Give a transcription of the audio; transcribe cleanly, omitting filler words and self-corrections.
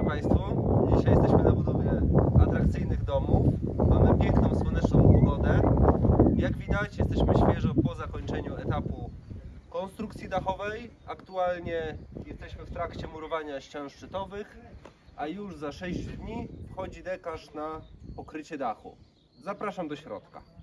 Państwu. Dzisiaj jesteśmy na budowie atrakcyjnych domów. Mamy piękną, słoneczną pogodę. Jak widać, jesteśmy świeżo po zakończeniu etapu konstrukcji dachowej. Aktualnie jesteśmy w trakcie murowania ścian szczytowych, a już za 6 dni wchodzi dekarz na pokrycie dachu. Zapraszam do środka.